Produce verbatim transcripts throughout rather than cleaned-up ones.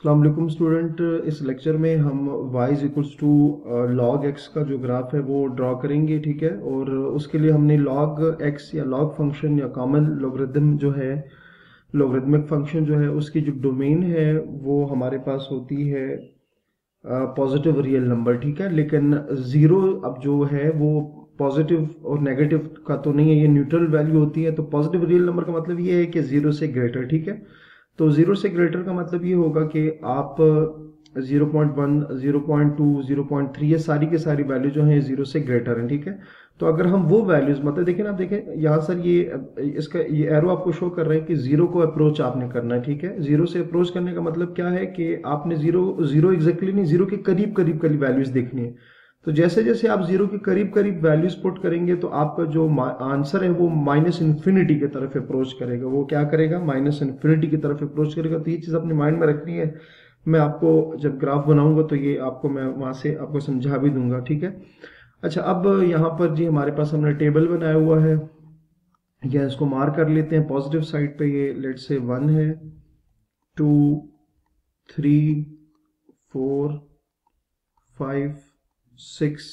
अस्सलाम वालेकुम स्टूडेंट। इस लेक्चर में हम y is equals to log x का जो ग्राफ है वो ड्रॉ करेंगे, ठीक है। और उसके लिए हमने लॉग x या लॉग फंक्शन या कॉमन लोगरिथम जो है, लोगरिथमिक फंक्शन जो है, उसकी जो डोमेन है वो हमारे पास होती है पॉजिटिव रियल नंबर, ठीक है। लेकिन ज़ीरो अब जो है वो पॉजिटिव और नेगेटिव का तो नहीं है, ये न्यूट्रल वैल्यू होती है। तो पॉजिटिव रियल नंबर का मतलब ये है कि ज़ीरो से ग्रेटर, ठीक है। तो ज़ीरो से ग्रेटर का मतलब ये होगा कि आप zero point one, zero point two, zero point three, ये सारी के सारी वैल्यू जो है ज़ीरो से ग्रेटर हैं, ठीक है। तो अगर हम वो वैल्यूज, मतलब देखें ना, आप देखें यहाँ सर, ये इसका ये एरो आपको शो कर रहा है कि जीरो को अप्रोच आपने करना है, ठीक है। जीरो से अप्रोच करने का मतलब क्या है कि आपने जीरो जीरो एग्जैक्टली नहीं, जीरो के करीब करीब करीब वैल्यूज देखनी है। तो जैसे जैसे आप जीरो के करीब करीब वैल्यूज पुट करेंगे तो आपका जो आंसर है वो माइनस इन्फिनिटी की तरफ अप्रोच करेगा। वो क्या करेगा? माइनस इन्फिनिटी की तरफ अप्रोच करेगा। तो ये चीज़ अपने माइंड में रखनी है। मैं आपको जब ग्राफ बनाऊंगा तो ये आपको मैं वहां से आपको समझा भी दूंगा, ठीक है। अच्छा, अब यहाँ पर जी हमारे पास हमने टेबल बनाया हुआ है, या इसको मार्क कर लेते हैं। पॉजिटिव साइड पे ये लेट से वन है, two, three, four, five, six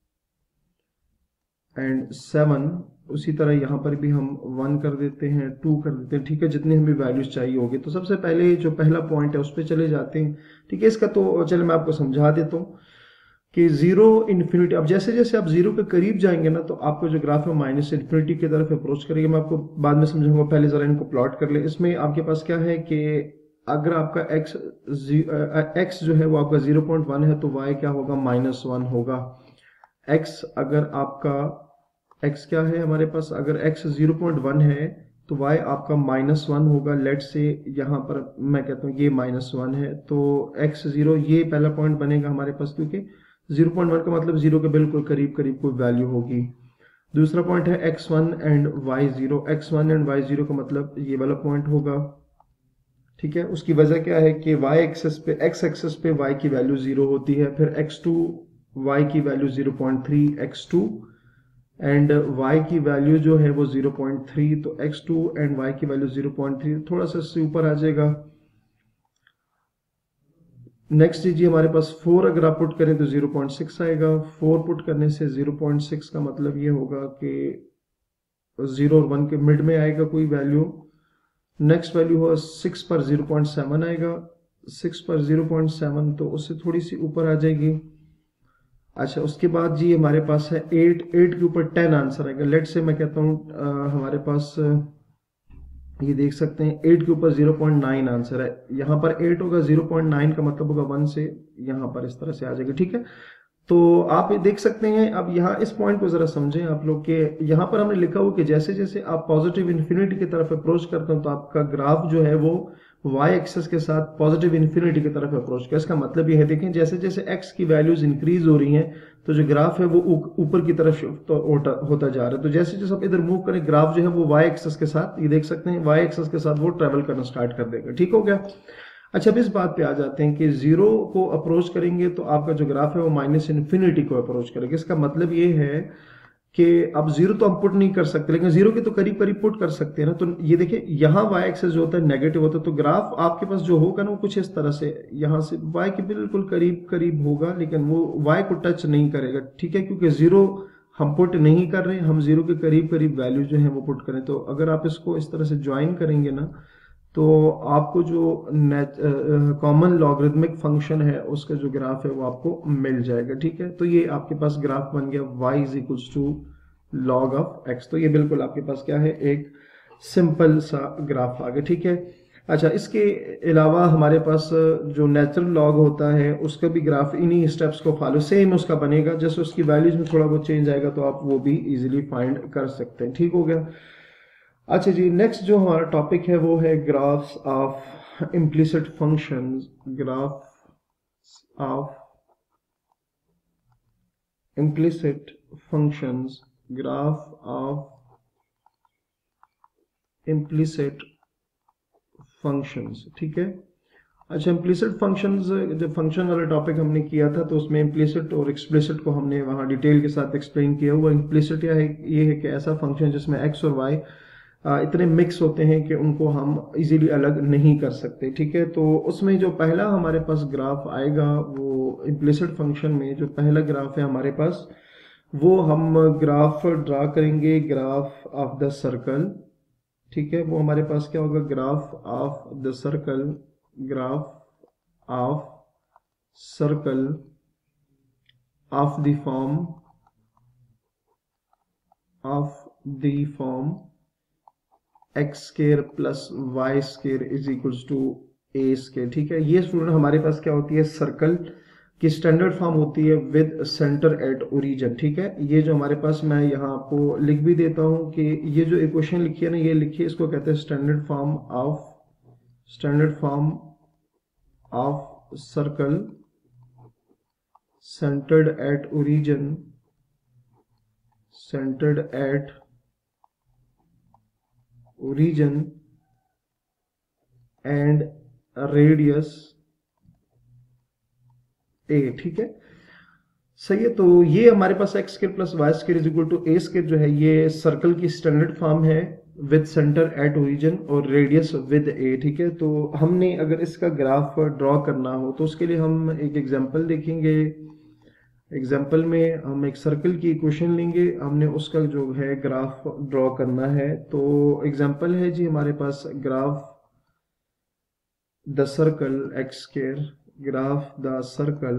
and seven. उसी तरह यहाँ पर भी हम वन कर देते हैं, टू कर देते हैं, ठीक है। जितनी हमें वैल्यूज चाहिए होगी। तो सबसे पहले जो पहला पॉइंट है उस पर चले जाते हैं, ठीक है। इसका तो चले मैं आपको समझा देता हूँ कि जीरो इन्फिनिटी, अब जैसे जैसे आप जीरो के करीब जाएंगे ना तो आपको जो ग्राफ है माइनस इन्फिनिटी की तरफ अप्रोच करेगा। मैं आपको बाद में समझाऊंगा, पहले जरा इनको प्लॉट कर ले। इसमें आपके पास क्या है कि अगर आपका x x जो है वो आपका ज़ीरो पॉइंट वन है तो y क्या होगा? माइनस वन होगा। x अगर आपका x क्या है हमारे पास, अगर x ज़ीरो पॉइंट वन है तो y आपका माइनस वन होगा। लेट से यहाँ पर मैं कहता हूँ ये माइनस वन है, तो x ज़ीरो, ये पहला पॉइंट बनेगा हमारे पास, क्योंकि ज़ीरो पॉइंट वन का मतलब जीरो के बिल्कुल करीब करीब कोई वैल्यू होगी। दूसरा पॉइंट है x one and y zero. X one and y zero का मतलब ये वाला पॉइंट होगा, ठीक है। उसकी वजह क्या है कि y एक्सेस पे, x एक्सेस पे y की वैल्यू जीरो होती है। फिर एक्स टू, y की value zero point three, x two and y की वैल्यू जो है वो ज़ीरो पॉइंट थ्री। तो एक्स टू एंड y की वैल्यू ज़ीरो पॉइंट थ्री, थोड़ा सा इससे ऊपर आ जाएगा। नेक्स्ट जी हमारे पास फोर अगर आप पुट करें तो ज़ीरो पॉइंट सिक्स आएगा। फोर पुट करने से ज़ीरो पॉइंट सिक्स का मतलब ये होगा कि जीरो और वन के मिड में आएगा कोई वैल्यू। नेक्स्ट वैल्यू हो सिक्स पर ज़ीरो पॉइंट सेवन आएगा। सिक्स पर ज़ीरो पॉइंट सेवन, तो उससे थोड़ी सी ऊपर आ जाएगी। अच्छा, उसके बाद जी हमारे पास है एट। एट के ऊपर टेन आंसर आएगा। लेट से मैं कहता हूँ हमारे पास ये देख सकते हैं एट के ऊपर ज़ीरो पॉइंट नाइन आंसर है। यहाँ पर एट होगा, ज़ीरो पॉइंट नाइन का मतलब होगा वन से यहाँ पर इस तरह से आ जाएगा, ठीक है। तो आप ये देख सकते हैं। अब यहाँ इस पॉइंट को जरा समझें आप लोग के, यहाँ पर हमने लिखा हुआ कि जैसे जैसे आप पॉजिटिव इन्फिनिटी की तरफ अप्रोच करते हैं तो आपका ग्राफ जो है वो y एक्सेस के साथ पॉजिटिव इन्फिनिटी की तरफ अप्रोच कर। इसका मतलब ये है, देखें जैसे जैसे x की वैल्यूज इंक्रीज हो रही हैं तो जो ग्राफ है वो ऊपर की तरफ शिफ्ट होता जा रहा है। तो जैसे जैसे आप इधर मूव करें, ग्राफ जो है वो y एक्सेस के साथ, ये देख सकते हैं y एक्सेस के साथ वो ट्रेवल करना स्टार्ट कर देगा, ठीक हो गया। अच्छा, अब इस बात पे आ जाते हैं कि जीरो को अप्रोच करेंगे तो आपका जो ग्राफ है वो माइनस इन्फिनिटी को अप्रोच करेगा। इसका मतलब ये है कि अब जीरो तो हम पुट नहीं कर सकते, लेकिन जीरो के तो करीब करीब पुट कर सकते हैं ना। तो ये देखिए, यहाँ y एक्सेस जो होता है नेगेटिव होता है, तो ग्राफ आपके पास जो होगा ना वो कुछ इस तरह से, यहाँ से y के बिल्कुल करीब करीब होगा, लेकिन वो y को टच नहीं करेगा, ठीक है, क्योंकि जीरो हम पुट नहीं कर रहे हैं, हम जीरो के करीब करीब वैल्यू जो है वो पुट करें। तो अगर आप इसको इस तरह से ज्वाइन करेंगे ना तो आपको जो कॉमन लॉगरिथमिक फंक्शन है उसका जो ग्राफ है वो आपको मिल जाएगा, ठीक है। तो ये आपके पास ग्राफ बन गया y is equals to log of x। तो ये बिल्कुल आपके पास क्या है, एक सिंपल सा ग्राफ आ गया, ठीक है। अच्छा, इसके अलावा हमारे पास जो नेचुरल लॉग होता है उसका भी ग्राफ इन्हीं स्टेप्स को फॉलो सेम उसका बनेगा। जैसे उसकी वैल्यूज में थोड़ा बहुत चेंज आएगा तो आप वो भी इजीली फाइंड कर सकते हैं, ठीक हो गया। अच्छा जी, नेक्स्ट जो हमारा टॉपिक है वो है graphs of implicit functions. Graph of implicit functions, graph of implicit functions, ठीक है। अच्छा, इम्प्लिसिट फंक्शंस, जब फंक्शन वाला टॉपिक हमने किया था तो उसमें इम्प्लिसिट और एक्सप्लिसिट को हमने वहाँ डिटेल के साथ एक्सप्लेन किया हुआ। इम्प्लिसिट यह है, ये है कि ऐसा फंक्शन जिसमें एक्स और वाई इतने मिक्स होते हैं कि उनको हम इजीली अलग नहीं कर सकते, ठीक है। तो उसमें जो पहला हमारे पास ग्राफ आएगा वो इम्प्लिसिट फंक्शन में जो पहला ग्राफ है हमारे पास, वो हम ग्राफ ड्रा करेंगे, ग्राफ ऑफ द सर्कल, ठीक है। वो हमारे पास क्या होगा, graph of the circle, graph of circle of the form of the form x square plus y square is equals to a square, ठीक है। ये स्टूडेंट हमारे पास क्या होती है, सर्कल की स्टैंडर्ड फॉर्म होती है विद सेंटर एट ओरिजिन, ठीक है। ये जो हमारे पास, मैं यहाँ आपको लिख भी देता हूं कि ये जो इक्वेशन लिखी है ना, ये लिखिए, इसको कहते हैं standard form of standard form of circle centered at origin centered at origin and radius a, ठीक है, सही है। तो ये हमारे पास x square plus y square is equal to a square जो है, ये सर्कल की स्टैंडर्ड फॉर्म है विद सेंटर एट ओरिजिन और रेडियस विद ए, ठीक है। तो हमने अगर इसका ग्राफ ड्रॉ करना हो तो उसके लिए हम एक एग्जांपल देखेंगे। एग्जाम्पल में हम एक सर्कल की इक्वेशन लेंगे, हमने उसका जो है ग्राफ ड्रॉ करना है। तो एग्जाम्पल है जी हमारे पास, graph the circle x square, graph the circle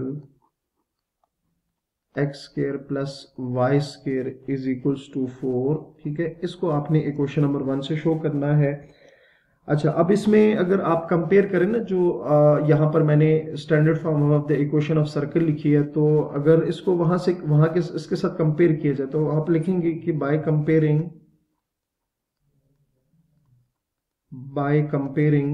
x square plus y square is equals to four, ठीक है। इसको आपने इक्वेशन नंबर वन से शो करना है। अच्छा, अब इसमें अगर आप कंपेयर करें ना, जो यहाँ पर मैंने standard form of the equation of circle लिखी है, तो अगर इसको वहां से वहां के इसके साथ कंपेयर किया जाए तो आप लिखेंगे कि by comparing by comparing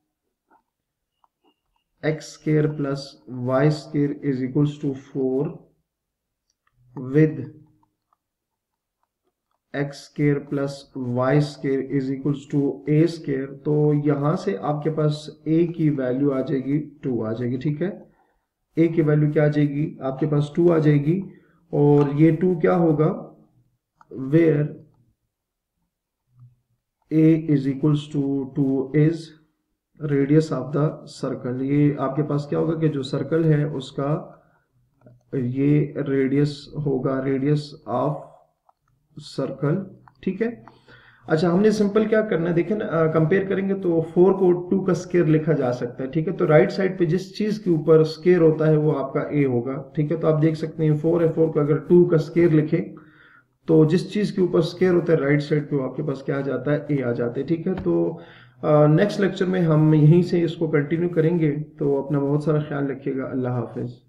x square plus y square is equals to four with x square plus y square is equals to a square, तो यहां से आपके पास ए की वैल्यू आ जाएगी टू आ जाएगी, ठीक है। ए की वैल्यू क्या आ जाएगी, आपके पास टू आ जाएगी, और ये टू क्या होगा, where a is equals to two is radius of the circle. ये आपके पास क्या होगा कि जो सर्कल है उसका ये रेडियस होगा, रेडियस ऑफ सर्कल, ठीक है। अच्छा, हमने सिंपल क्या करना है, देखें ना, कंपेयर करेंगे तो फोर को टू का स्केयर लिखा जा सकता है, ठीक है। तो राइट साइड पे जिस चीज के ऊपर स्केयर होता है वो आपका ए होगा, ठीक है। तो आप देख सकते हैं फोर है, फोर को अगर टू का स्केयर लिखें तो जिस चीज के ऊपर स्केयर होता है राइट साइड पे आपके पास क्या आ जाता है, ए आ जाते हैं, ठीक है। तो नेक्स्ट लेक्चर में हम यहीं से इसको कंटिन्यू करेंगे। तो अपना बहुत सारा ख्याल रखिएगा। अल्लाह हाफिज।